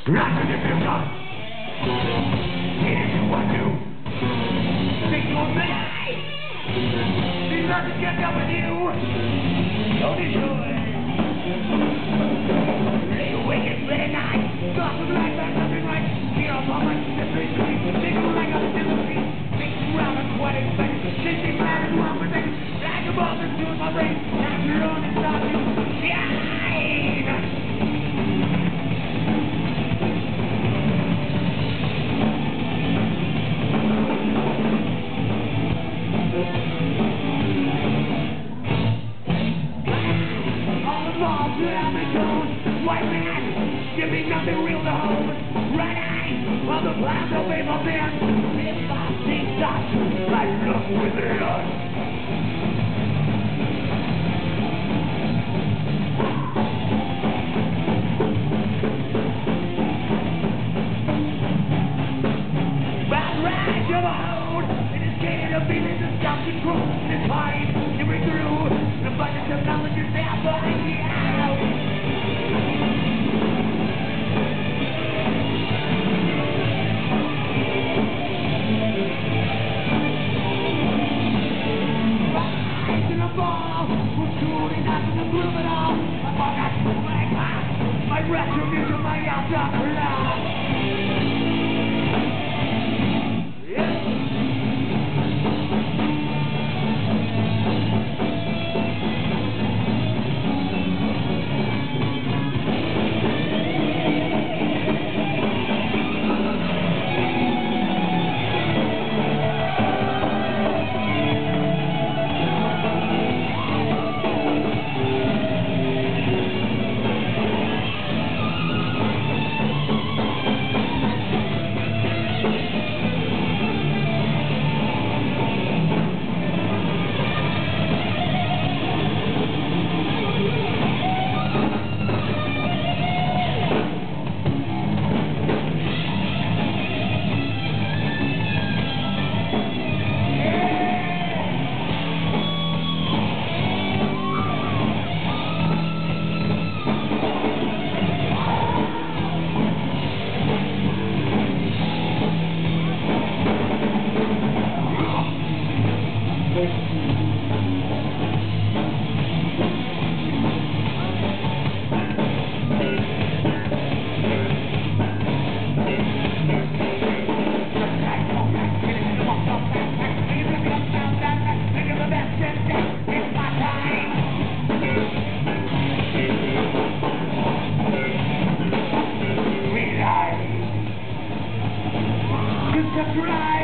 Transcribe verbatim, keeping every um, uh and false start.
Retribution. It is what you think you'll be. These nothing catch up with you. Don't destroy. Lay awake at late night. Thoughts of life and nothing right. Fear of how much the street street. Think of like a delivery. Thinking round and what expect. Chasing mad and one for things. Like a bomb that's doing my brain. Not your own and stop you. Yeah. White man, give me nothing real to hold. Red eyes, while the clouds of evil dance. If I see dust, I look with lust. Bad ride to the hold. It is scared of feeling the self-control. It's hard to break through. The abundance of knowledge is there for you. My retribution, my after love. Right.